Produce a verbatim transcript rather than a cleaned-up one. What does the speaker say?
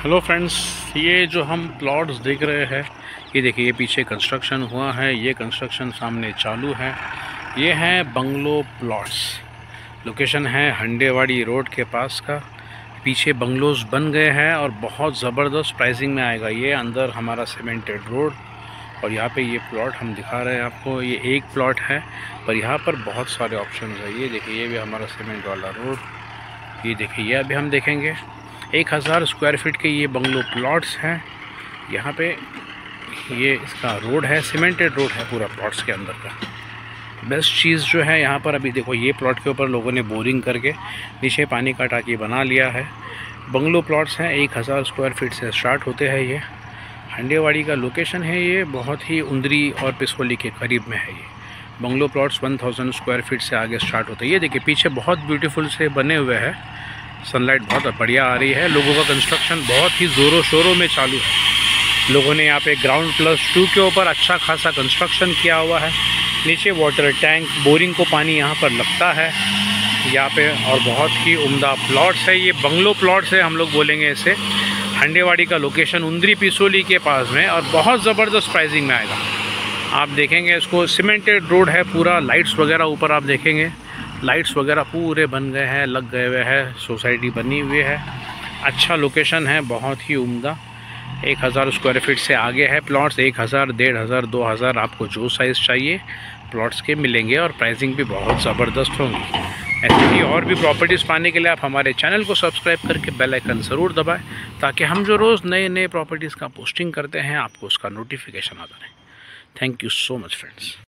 Hello friends, ये जो हम प्लॉट्स देख रहे हैं, ये देखिए, ये पीछे कंस्ट्रक्शन हुआ है, ये कंस्ट्रक्शन सामने चालू है। ये है बंगलो प्लॉट्स। लोकेशन है हंडेवाड़ी रोड के पास का। पीछे बंगलोज बन गए हैं और बहुत ज़बरदस्त प्राइसिंग में आएगा। ये अंदर हमारा सीमेंटेड रोड और यहाँ पे ये प्लॉट हम दिखा रहे हैं आपको। ये एक प्लॉट है पर यहाँ पर बहुत सारे ऑप्शन है। ये देखिए, ये भी हमारा सीमेंट वाला रोड। ये देखिए, ये अभी हम देखेंगे। एक हज़ार स्क्वायर फीट के ये बंगलो प्लॉट्स हैं। यहाँ पे ये इसका रोड है, सीमेंटेड रोड है पूरा प्लॉट्स के अंदर का। बेस्ट चीज़ जो है यहाँ पर, अभी देखो, ये प्लॉट के ऊपर लोगों ने बोरिंग करके नीचे पानी का टाकी बना लिया है। बंगलो प्लॉट्स हैं, एक हज़ार स्क्वायर फीट से स्टार्ट होते हैं। ये हंडेवाड़ी का लोकेशन है। ये बहुत ही उंदरी और पिसोली के करीब में है। ये बंगलो प्लॉट्स एक हज़ार स्क्वायर फीट से आगे स्टार्ट होते हैं। ये देखिए, पीछे बहुत ब्यूटीफुल से बने हुए हैं। सनलाइट बहुत बढ़िया आ रही है। लोगों का कंस्ट्रक्शन बहुत ही ज़ोरों शोरों में चालू है। लोगों ने यहाँ पे ग्राउंड प्लस टू के ऊपर अच्छा खासा कंस्ट्रक्शन किया हुआ है। नीचे वाटर टैंक, बोरिंग को पानी यहाँ पर लगता है यहाँ पे। और बहुत ही उम्दा प्लॉट्स है। ये बंगलो प्लॉट्स है, हम लोग बोलेंगे इसे। हंडेवाड़ी का लोकेशन उंदरी पिसोली के पास में और बहुत ज़बरदस्त प्राइसिंग में आएगा। आप देखेंगे इसको, सीमेंटेड रोड है पूरा। लाइट्स वगैरह ऊपर आप देखेंगे, लाइट्स वगैरह पूरे बन गए हैं, लग गए हुए हैं। सोसाइटी बनी हुई है। अच्छा लोकेशन है, बहुत ही उम्दा। एक हज़ार स्क्वायर फीट से आगे है प्लॉट्स। एक हज़ार, डेढ़ हज़ार, दो हज़ार, आपको जो साइज़ चाहिए प्लॉट्स के मिलेंगे और प्राइसिंग भी बहुत ज़बरदस्त होंगी। ऐसे ही और भी प्रॉपर्टीज़ पाने के लिए आप हमारे चैनल को सब्सक्राइब करके बेल आइकन ज़रूर दबाएं, ताकि हम जो रोज़ नए नए प्रॉपर्टीज़ का पोस्टिंग करते हैं आपको उसका नोटिफिकेशन आता रहे। Thank you so much friends.